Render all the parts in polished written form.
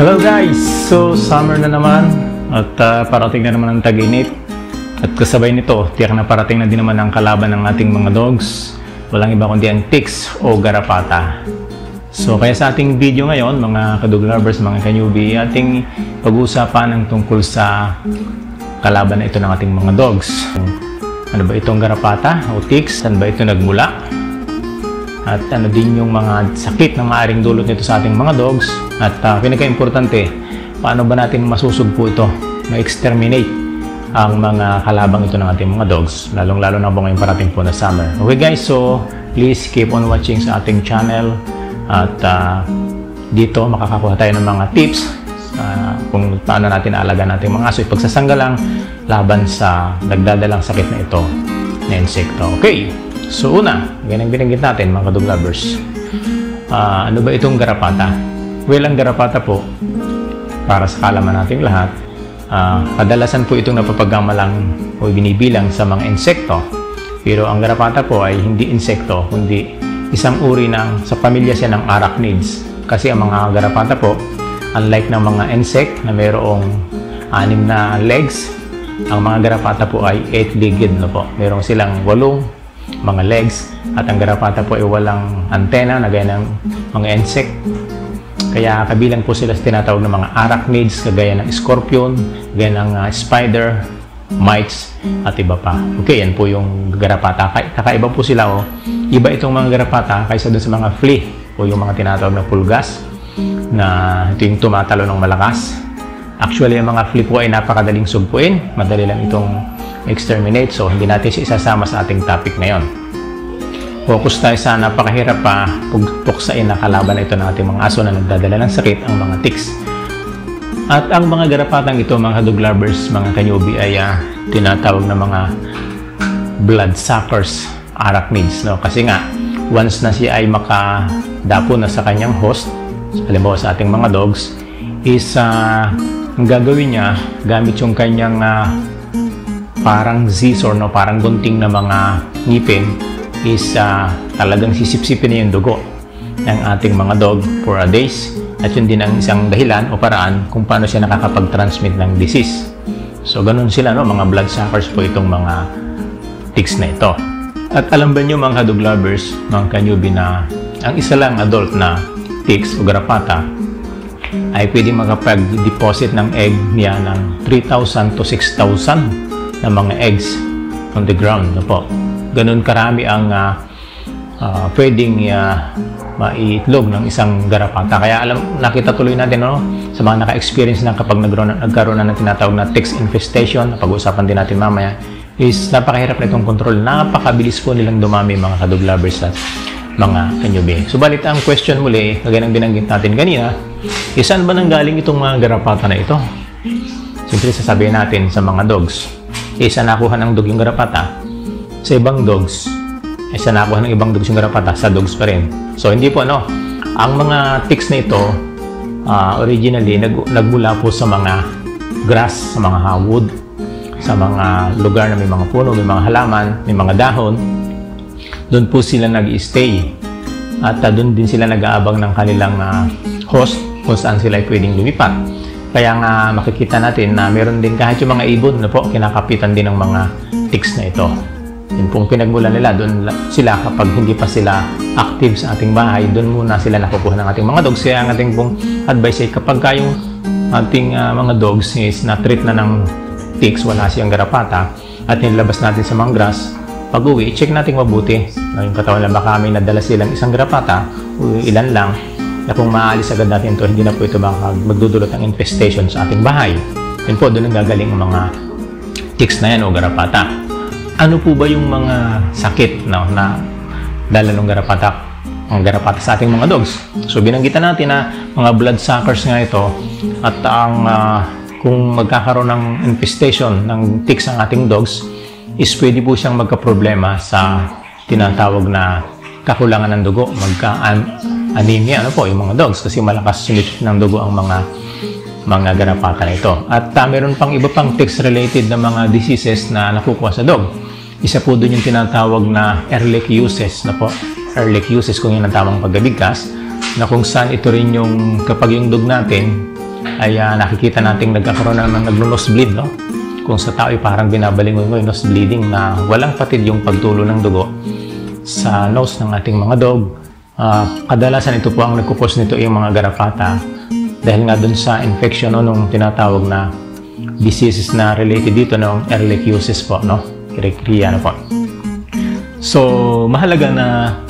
Hello guys! So, summer na naman at parating na naman ang tag-init. At kasabay nito, tiyak na parating na din naman ang kalaban ng ating mga dogs. Walang iba kundi ang ticks o garapata. So, kaya sa ating video ngayon, mga kadog lovers, mga ka-newbie, ating pag-uusapan ang tungkol sa kalaban na ito ng ating mga dogs. Ano ba itong garapata o ticks? Saan ba ito nagmula? At ano din yung mga sakit na maaaring dulot nito sa ating mga dogs. At pinaka-importante, paano ba natin masusugpo ito, ma-exterminate ang mga kalabang ito ng ating mga dogs, lalong-lalo na po ngayong parating po na summer. Okay guys, so please keep on watching sa ating channel at dito makakakuha tayo ng mga tips kung paano natin aalagaan natin mga aso ipagsasanggalang laban sa nagdadalang sakit na ito na insekto. Okay, so una, ganang binanggit natin mga kadog lovers. Ano ba itong garapata? Well, ang garapata po, para sa kaalaman nating lahat, kadalasan po itong napapagamalang o binibilang sa mga insekto. Pero ang garapata po ay hindi insekto, kundi isang uri sa pamilya siya ng arachnids. Kasi ang mga garapata po, unlike ng mga insect na mayroong 6 na legs, ang mga garapata po ay 8-legged na po. Mayroong silang 8 mga legs at ang garapata po ay walang antena na gaya ng mga insect. Kaya kabilang po sila sa tinatawag ng mga arachnids kagaya ng scorpion, gaya ng spider, mites at iba pa. Okay, yan po yung garapata. Kakaiba po sila iba itong mga garapata kaysa dun sa mga flea o yung mga tinatawag na pulgas na ito yung tumatalo ng malakas. Actually, ang mga flea po ay napakadaling sugpuin. Madali lang itong exterminate. So, hindi natin siya isasama sa ating topic ngayon. Focus tayo sa napakahirap puksain na kalaban na ito ng ating mga aso na nagdadala ng sakit, ang mga ticks. At ang mga garapatang ito, mga dog lovers, mga ka-newbie, ay tinatawag na mga bloodsuckers, arachnids. No? Kasi nga, once na siya ay makadapo na sa kanyang host, halimbawa sa ating mga dogs, is ang gagawin niya, gamit yung kanyang parang scissor, no? Parang gunting na mga ngipin, is talagang sisipsipin niya yung dugo ng ating mga dog for a days. At yun din ang isang dahilan o paraan kung paano siya nakakapag-transmit ng disease. So, ganun sila, no? Mga bloodsuckers po itong mga ticks na ito. At alam ba nyo mga dog lovers, mga ka-newbie, na ang isa lang adult na ticks o garapata ay pwede makapag-deposit ng egg niya ng 3,000 to 6,000 na mga eggs on the ground, no po. Ganun karami ang pwedeng maiitlog ng isang garapata. Kaya nakita tuloy natin, no, sa mga naka-experience na kapag nagkaroon na ng tinatawag na ticks infestation, pag-uusapan din natin mamaya, is napakahirap na itong control. Napakabilis po nilang dumami mga kadog lovers at mga ka-newbie. Subalit ang question muli, kagaya ng binanggit natin kanina, saan ba nanggaling itong mga garapata na ito? Siyempre sasabihin natin sa mga dogs, saan nakuha ng dog yung garapata? Sa ibang dogs, saan nakuha ng ibang dogs yung garapata? Sa dogs pa rin. So hindi po, no? Ang mga ticks na ito, originally, nagmula po sa mga grass, sa mga wood, sa mga lugar na may mga puno, may mga halaman, may mga dahon. Doon po sila nag-stay. At doon din sila nag-aabang ng kanilang host kung saan sila ay pwedeng lumipat. Kaya nga makikita natin na meron din kahit yung mga ibon na po, kinakapitan din ng mga ticks na ito. Yun pong pinagmula nila, doon sila kapag hindi pa sila active sa ating bahay, doon muna sila nakukuha ng ating mga dogs. Kaya ang ating pong advice ay kapag yung ating mga dogs is na-treat na ng ticks, wala siyang garapata, at nilabas natin sa mga grass, pag-uwi, check natin mabuti. Yung katawan lang, baka may nadala silang isang garapata, o ilan lang, na kung maaalis agad natin ito, hindi na po ito magdudulot ng infestation sa ating bahay. Yun po, doon ang gagaling ang mga ticks na yan o garapata. Ano po ba yung mga sakit na dala ng garapata sa ating mga dogs? So, binanggitan natin na mga bloodsuckers nga ito, at kung magkakaroon ng infestation ng ticks ang ating dogs, is pwede po siyang magka-problema sa tinatawag na kakulangan ng dugo, anemia, yung mga dogs, kasi malakas sumisit ng dugo ang mga garapata na ito. At meron pang iba pang ticks-related na mga diseases na nakukuha sa dog. Isa po doon yung tinatawag na ehrlichiosis, ehrlichiosis kung yun ang tamang pagbigkas, na kung saan ito rin yung kapag yung dog natin ay nakikita nating nagkakaroon ng nag-nosebleed, no? Kung sa tao ay parang binabalingoy nose bleeding na walang patid yung pagtulo ng dugo sa nose ng ating mga dog. Kadalasan ito po ang nagkukos nito yung mga garapata dahil nga dun sa infection nung tinatawag na diseases na related dito ng ehrlichiosis po, no? Kriya po. So, mahalaga na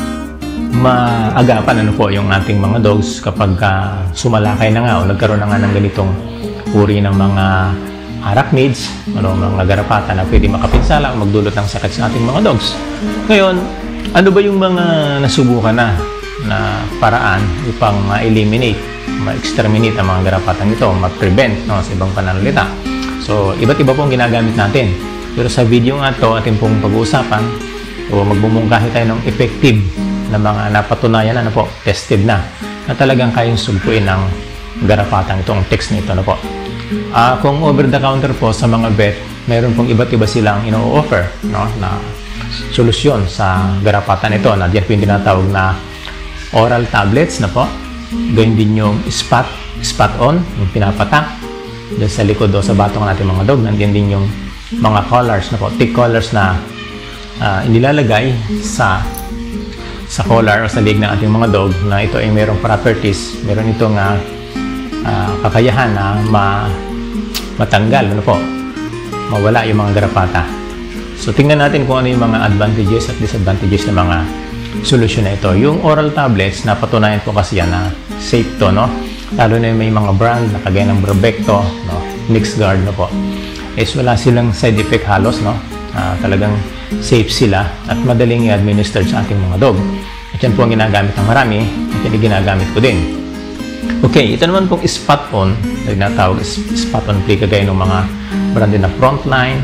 maagapan po yung ating mga dogs kapag sumalakay na nga o nagkaroon na nga ng ganitong uri ng mga arachnids, mga garapata na pwede makapinsala o magdulot ng sakit sa ating mga dogs. Ngayon, ano ba yung mga nasubukan na paraan upang ma-eliminate, ma-exterminate ang mga garapatang ito, ma-prevent, no, sa ibang pananalita? So, iba't iba pong ginagamit natin. Pero sa video nga ito, ating pong pag-uusapan o magbumungkahi tayo ng effective na mga napatunayan na po, tested na talagang kayang sugpuin ng garapatang ito, ang text nito na po. Kung over the counter po sa mga vet, mayroon pong iba't iba silang ino-offer, no, na solusyon sa garapatan ito na diyan po yung tinatawag na oral tablets na po. Gayun din yung spot on, yung pinapatak dyan sa likod o sa batong natin mga dog. Nandiyan din yung mga collars na po, tick collars na inilalagay sa collar o sa leg ng ating mga dog na ito ay mayroong properties, mayroon itong kakayahan na matanggal, mawala yung mga garapata. So tingnan natin kung ano yung mga advantages at disadvantages ng mga solusyon na ito. Yung oral tablets, napatunayan po kasi yan na safe to, no? Lalo na may mga brand na kagaya ng Bravecto, no? Nixguard, no po, is wala silang side effect halos, no? Talagang safe sila at madaling i-administer sa ating mga dog. At yan po ang ginagamit ng marami at yan ginagamit ko din. Okay, ito naman pong spot on, nagtatawag spot on play kagaya ng mga brand na Frontline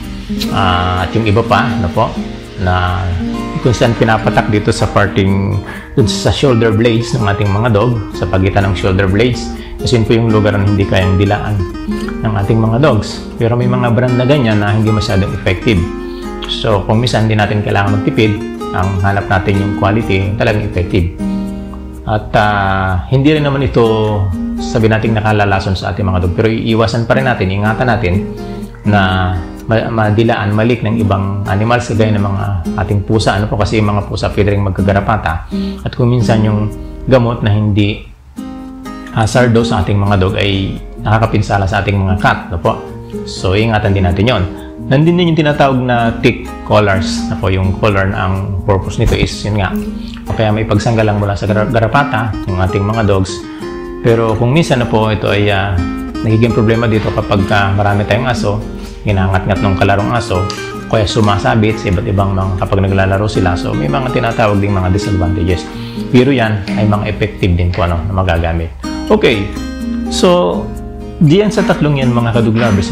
at yung iba pa na po na kung saan pinapatak dito sa parting dun sa shoulder blades ng ating mga dog, sa pagitan ng shoulder blades, kasi yun po yung lugar na hindi kayang dilaan ng ating mga dogs. Pero may mga brand na ganyan na hindi masyadong effective. So kung minsan hindi natin kailangan magtipid, ang hanap natin yung quality talagang effective. At hindi rin naman ito sabi natin nakalalason sa ating mga dog, pero iiwasan pa rin natin, ingatan natin na madilaan, malik ng ibang animals kagaya ng mga ating pusa, kasi yung mga pusa pwede rin magkagarapata. At kung minsan yung gamot na hindi hazardous sa ating mga dog ay nakakapinsala sa ating mga cat, so ingatan din natin yon. Nandun din yung tinatawag na tick collars, yung collar na ang purpose nito is yun nga, kaya may pagsanggalang mula sa garapata yung ating mga dogs. Pero kung minsan ito ay nagiging problema dito kapag marami tayong aso, ginangat-ngat ng kalarong aso, kaya sumasabit sa iba't ibang mga kapag naglalaro sila. So may mga tinatawag ding mga disadvantages. Pero yan ay mga effective din po na magagamit. Okay, so diyan sa tatlong yan mga kadog lovers,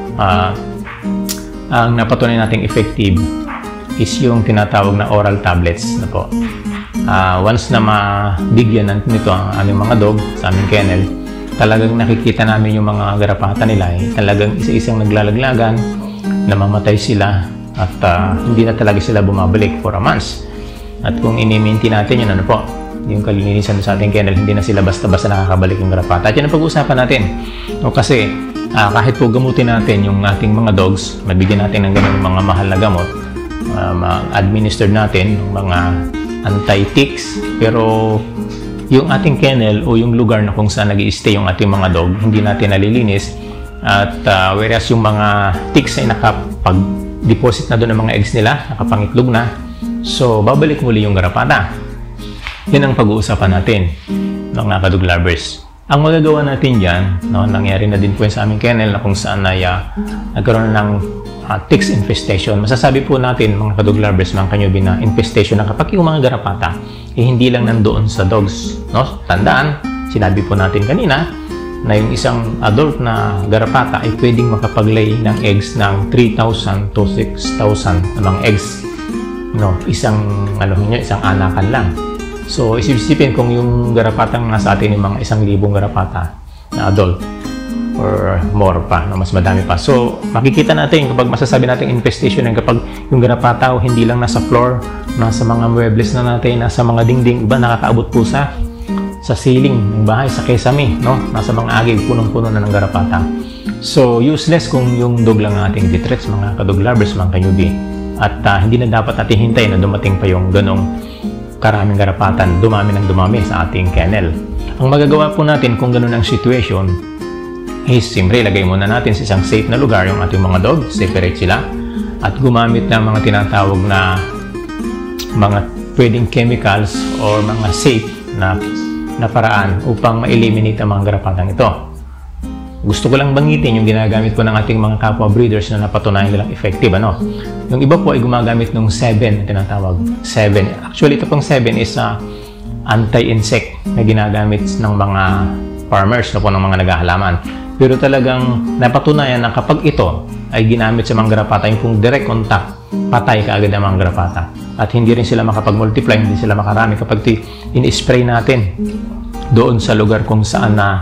ang napatunay nating effective is yung tinatawag na oral tablets na po. Once na mabigyan nito ang aming mga dog sa aming kennel, talagang nakikita namin yung mga garapata nila talagang isa-isang naglalaglagan, namamatay sila at hindi na talaga sila bumabalik for a month. At kung ini-maintain natin yun, yung kalinisan sa ating kennel, hindi na sila basta-basta nakakabalik yung garapata. At yan ang pag-uusapan natin. Kasi kahit po gamutin natin yung ating mga dogs, mabigyan natin ng ganun mga mahal na gamot, ma-administer natin ng mga anti-ticks, pero yung ating kennel o yung lugar na kung saan nag-i-stay yung ating mga dog, hindi natin nalilinis. At whereas yung mga ticks ay nakapag-deposit na doon ng mga eggs nila, nakapangitlog na, so babalik muli yung garapata. Yan ang pag-uusapan natin ng mga kadog lovers. Ang magagawa natin dyan, nangyari na din po sa aming kennel na kung saan ay nagkaroon ng ticks infestation. Masasabi po natin mga kadog lovers, mga kanyubi, na infestation na kapag yung mga garapata hindi lang nandoon sa dogs. Tandaan, sinabi po natin kanina na yung isang adult na garapata ay pwedeng makapag-lay ng eggs ng 3,000 to 6,000 ng eggs. Isang anakan lang. So, isipin kung yung garapatang nasa atin yung mga 1,000 garapata na adult or more pa, mas madami pa. So, makikita natin kapag masasabi natin infestation kapag yung garapata hindi lang nasa floor, nasa mga muebles na natin, nasa mga dingding, iba nakakaabot po sa sa ceiling ng bahay, sa kesame, no? Nasa mga agig, punong-puno na ng garapata. So, useless kung yung dog lang ang ating detrits, mga kadog lovers, mga kanyubi. At hindi na dapat natin hintayin na dumating pa yung ganong karaming garapatan, dumami ng dumami sa ating kennel. Ang magagawa po natin kung ganun ang situation is, siyempre, ilagay muna natin sa isang safe na lugar yung ating mga dog, separate sila, at gumamit ng mga tinatawag na mga pwedeng chemicals or mga safe na paraan upang ma-eliminate ang mga garapatang ito. Gusto ko lang banggitin yung ginagamit po ng ating mga kapwa breeders na napatunayan nilang effective. Yung iba po ay gumagamit ng 7 na tinatawag. 7. Actually, ito pong 7 is anti-insect na ginagamit ng mga farmers na po ng mga naghahalaman. Pero talagang napatunayan na kapag ito ay ginamit sa mga garapata, yung pong direct contact, patay kaagad ang mga garapata. At hindi rin sila makapag-multiply, hindi sila makarami kapag in-spray natin doon sa lugar kung saan na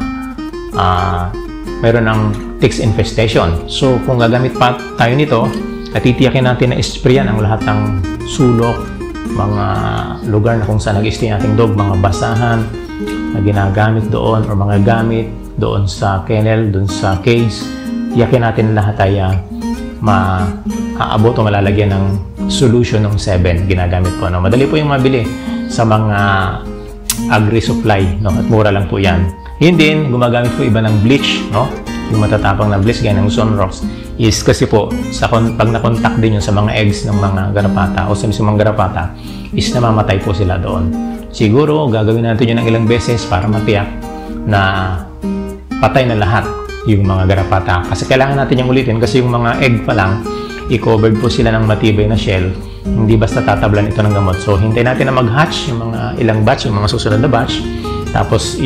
mayroon ng ticks infestation. So, kung gagamit pa tayo nito, at titiyakin natin na sprayan ang lahat ng sulok, mga lugar na kung saan nag-stay nating dog, mga basahan na ginagamit doon or mga gamit doon sa kennel, doon sa cage, tiyakin natin lahat ay maaabot o malalagyan ng solution ng 7 ginagamit po. Madali po yung mabili sa mga agri-supply, at mura lang po yan. Yun din, gumagamit po iba ng bleach, yung matatapang na bleach gaya ng Sunrox is kasi po pag na-contact din yun sa mga eggs ng mga garapata o sa mismong garapata is namamatay po sila doon. Siguro gagawin natin yun ng ilang beses para matiyak na patay na lahat yung mga garapata, kasi kailangan natin yung ulitin kasi yung mga egg pa lang i-covered po sila ng matibay na shell, hindi basta tatablan ito ng gamot. So hintay natin na mag-hatch yung mga ilang batch, yung mga susunod na batch, tapos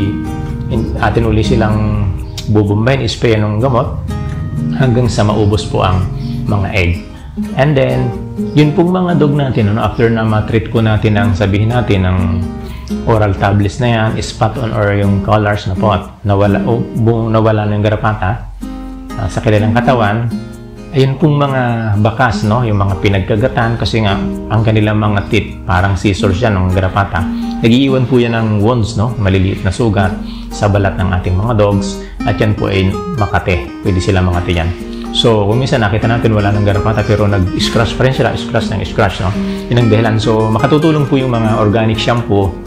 atin uli silang bubumbayin, spray ng gamot hanggang sa maubos po ang mga egg. And then, yun pong mga dog natin, after na ma-treat ko natin ang sabihin natin ng oral tablets na yan, spot on or yung collars na po at nawala na yung garapata sa kanilang katawan, ayun pong mga bakas, yung mga pinagkagatan, kasi nga ang kanilang mga teeth parang scissors yan ng garapata. Nag-iiwan po yan ng wounds, maliliit na sugat sa balat ng ating mga dogs, at yan po ay makate, pwede sila makate yan. So kung minsan nakita natin wala ng garapata pero nag-scratch pa rin sila, scratch, yun ang dahilan. So makatutulong po yung mga organic shampoo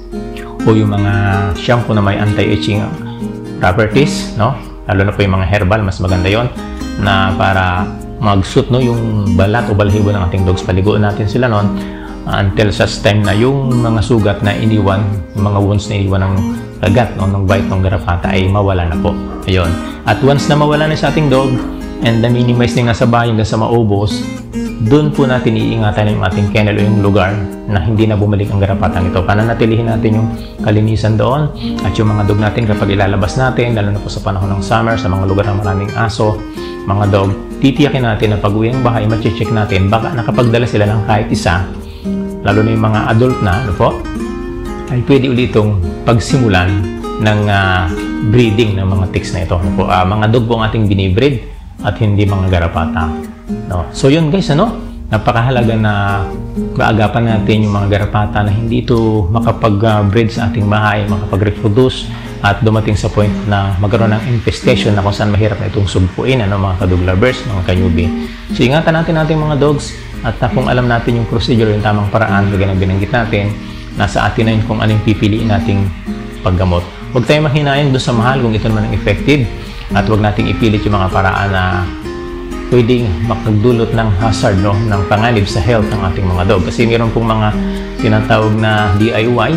o yung mga shampoo na may anti-itching properties, lalo na po yung mga herbal, mas maganda yon na para mag-suit yung balat o balahibo ng ating dogs. Paliguan natin sila noon until such time na yung mga sugat na iniwan, yung mga wounds na iniwan ng kagat ng bite ng garapata ay mawala na po. Ayun. At once na mawala na sa ating dog and na-minimize na nga sa bahay hanggang sa maubos, doon po natin iingatan yung ating kennel o yung lugar na hindi na bumalik ang garapatang ito. Pananatilihin natin yung kalinisan doon at yung mga dog natin kapag ilalabas natin, lalo na po sa panahon ng summer, sa mga lugar na maraming aso, mga dog, titiyakin natin na pag-uwi ng bahay, ma-check natin, baka nakapagdala sila ng kahit isa, lalo na yung mga adult na, ay pwede ulit itong pagsimulan ng breeding ng mga ticks na ito. Mga dog po ang ating binibreed at hindi mga garapata. So yun guys, napakahalaga na maagapan natin yung mga garapata na hindi ito makapag-breed sa ating bahay, makapag-reproduce at dumating sa point na magkaroon ng infestation na kung saan mahirap na itong sugpuin, mga kadog lovers, mga kanyubi. So ingatan natin ating mga dogs at kung alam natin yung procedure, yung tamang paraan, kagaya ng binanggit natin, nasa atin na yun kung anong pipiliin nating paggamot. Huwag tayong mahinayan doon sa mahal kung ito naman ang effective at huwag nating ipilit yung mga paraan na pwedeng makagdulot ng hazard, ng panganib sa health ng ating mga dog. Kasi mayroon pong mga tinatawag na DIY,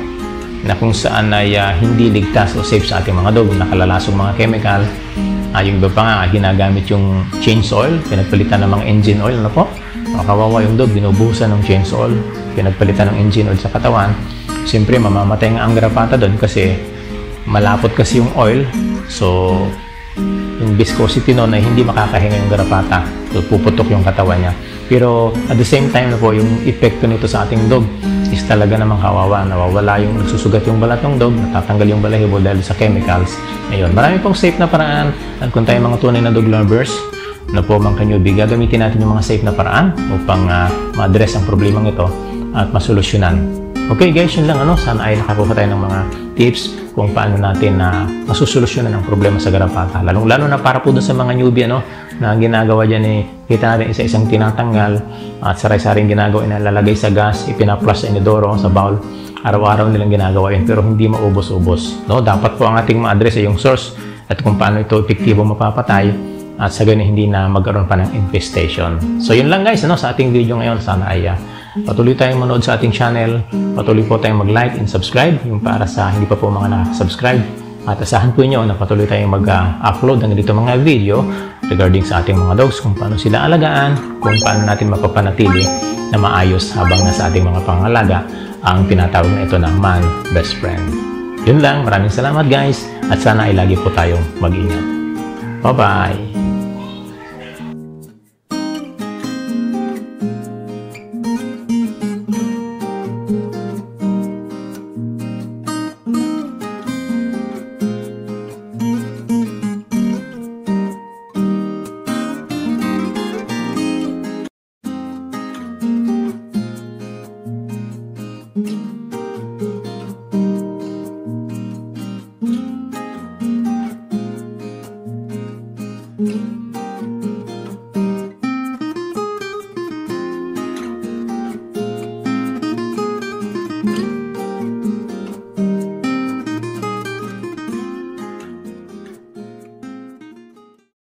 na kung saan ay hindi ligtas o safe sa ating mga dog, nakalalasong mga chemical. Yung iba pa nga, ginagamit yung change oil, pinagpalitan ng mga engine oil, kawawa yung dog, binubuhusan ng change oil, pinagpalitan ng engine oil sa katawan. Siyempre, mamamatay nga ang garapata doon kasi malapot kasi yung oil. So, yung viscosity noon ay hindi makakahinga yung garapata. So, puputok yung katawan niya. Pero, at the same time yung epekto nito sa ating dog is talaga namang kawawa. Nawawala yung nagsusugat yung balat ng dog, natatanggal yung balahibo dahil sa chemicals. Ayun, marami pong safe na paraan. At kung tayo mga tunay na dog lovers, mga kanyubi, gagamitin natin yung mga safe na paraan upang ma-address ang problemang ito at masolusyonan Okay guys, yun lang ano. Sana ay nakakuha tayo ng mga tips kung paano natin na masusolusyonan ang problema sa garapata. Lalong-lalo na para po dun sa mga newbie ano, na ginagawa dyan kita natin isa-isang tinatanggal at saray-saring ginagawa lalagay sa gas, ipinaplush sa inodoro, sa bowl. Araw-araw nilang ginagawa yun pero hindi maubos-ubos. No? Dapat po ang ating ma-address ay yung source at kung paano ito epektibo mapapatay at sa ganun hindi na magkaroon pa ng infestation. So yun lang guys ano, sa ating video ngayon. Sana ay patuloy tayong manood sa ating channel. Patuloy po tayong mag-like and subscribe yung para sa hindi pa po mga nakasubscribe. At asahan po nyo na patuloy tayong mag-upload ng dito mga video regarding sa ating mga dogs, kung paano sila alagaan, kung paano natin mapapanatili na maayos habang nasa ating mga pangalaga ang tinatawag na ito na man best friend. Yun lang, maraming salamat guys at sana ay lagi po tayong mag-ingat. Bye-bye! Thank you.